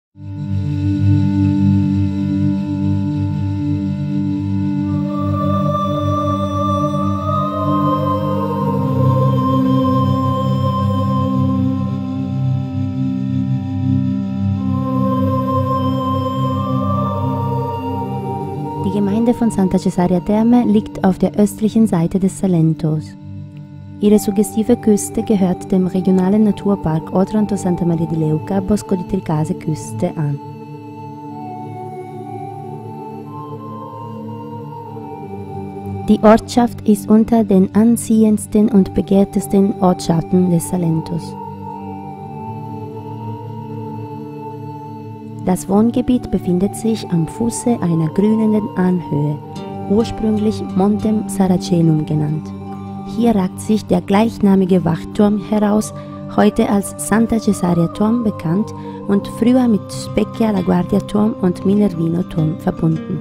Die Gemeinde von Santa Cesarea Terme liegt auf der östlichen Seite des Salentos. Ihre suggestive Küste gehört dem regionalen Naturpark Otranto Santa Maria di Leuca Bosco di Tricase Küste an. Die Ortschaft ist unter den ansehendsten und begehrtesten Ortschaften des Salentos. Das Wohngebiet befindet sich am Fuße einer grünenden Anhöhe, ursprünglich Montem Saracenum genannt. Hier ragt sich der gleichnamige Wachturm heraus, heute als Santa Cesarea Turm bekannt und früher mit Specchia la Guardia Turm und Minervino Turm verbunden.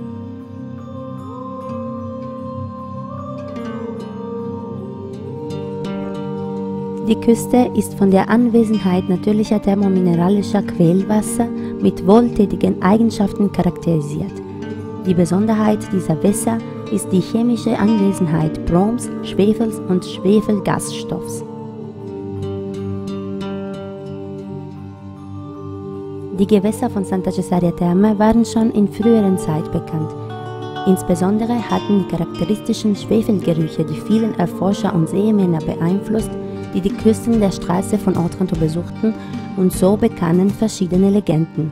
Die Küste ist von der Anwesenheit natürlicher thermomineralischer Quellwasser mit wohltätigen Eigenschaften charakterisiert. Die Besonderheit dieser Wässer ist die chemische Anwesenheit Broms, Schwefels und Schwefelgasstoffs. Die Gewässer von Santa Cesarea Terme waren schon in früheren Zeit bekannt. Insbesondere hatten die charakteristischen Schwefelgerüche die vielen Erforscher und Seemänner beeinflusst, die die Küsten der Straße von Otranto besuchten, und so bekamen verschiedene Legenden.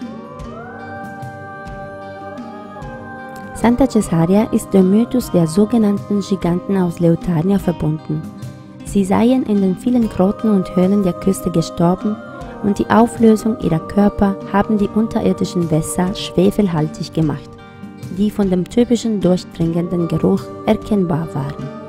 Santa Cesarea ist dem Mythos der sogenannten Giganten aus Leotarnia verbunden. Sie seien in den vielen Grotten und Höhlen der Küste gestorben und die Auflösung ihrer Körper haben die unterirdischen Wässer schwefelhaltig gemacht, die von dem typischen durchdringenden Geruch erkennbar waren.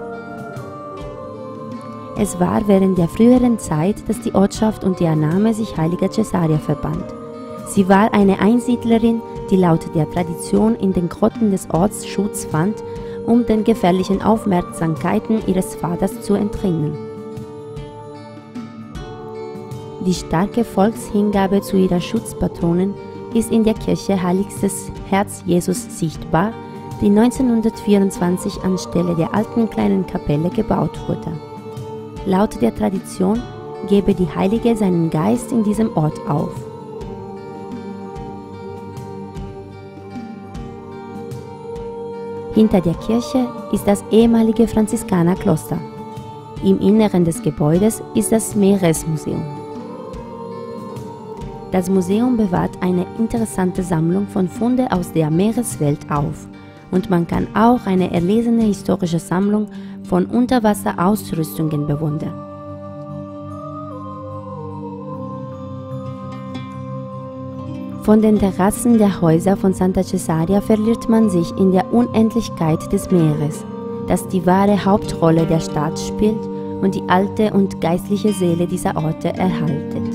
Es war während der früheren Zeit, dass die Ortschaft und ihr Name sich Heiliger Cesarea verband. Sie war eine Einsiedlerin, die laut der Tradition in den Grotten des Orts Schutz fand, um den gefährlichen Aufmerksamkeiten ihres Vaters zu entrinnen. Die starke Volkshingabe zu ihrer Schutzpatronin ist in der Kirche Heiligstes Herz Jesus sichtbar, die 1924 anstelle der alten kleinen Kapelle gebaut wurde. Laut der Tradition gebe die Heilige seinen Geist in diesem Ort auf. Hinter der Kirche ist das ehemalige Franziskanerkloster. Im Inneren des Gebäudes ist das Meeresmuseum. Das Museum bewahrt eine interessante Sammlung von Funden aus der Meereswelt auf und man kann auch eine erlesene historische Sammlung von Unterwasserausrüstungen bewundern. Von den Terrassen der Häuser von Santa Cesarea verliert man sich in der Unendlichkeit des Meeres, das die wahre Hauptrolle der Stadt spielt und die alte und geistliche Seele dieser Orte erhalten.